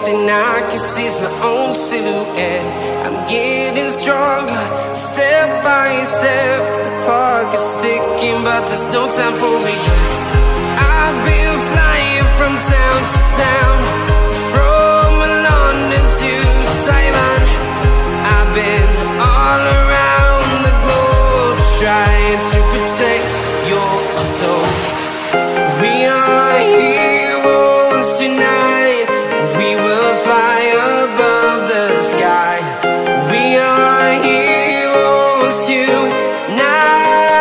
thing I can see is my own silhouette. I'm getting stronger, step by step. The clock is ticking, but there's no time for regrets. I've been flying from town to town, from London to Taiwan. I've been all around the globe, trying to protect your soul. We are heroes tonight. We will fly above the sky. We are heroes tonight.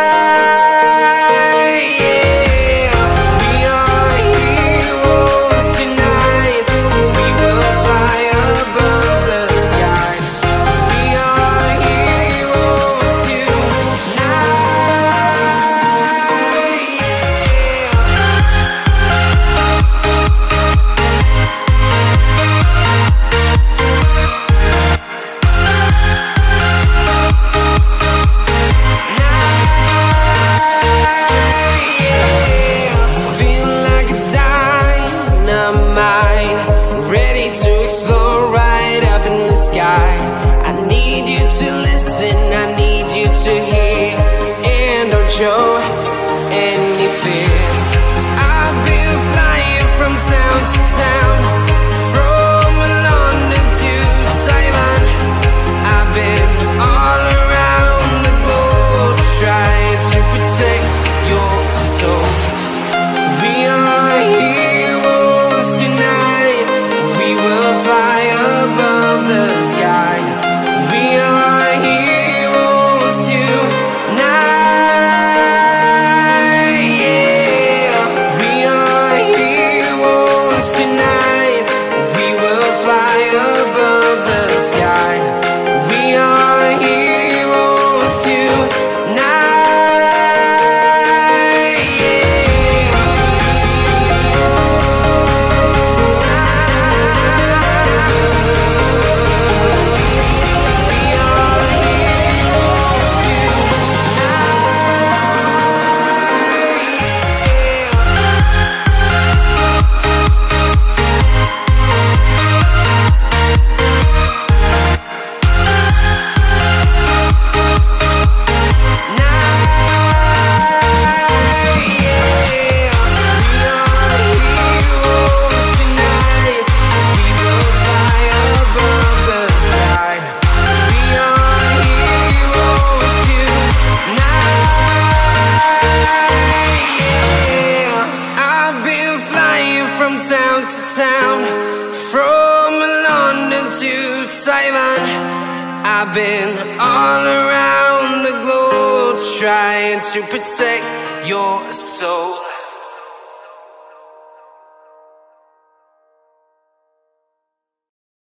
Show any fear. I've been flying from town to town, from London to Taiwan. I've been all around the globe, trying to protect your soul. We are heroes tonight. We will fly above the sky. We are heroes tonight. Town to town, from London to Taiwan. I've been all around the globe, trying to protect your soul.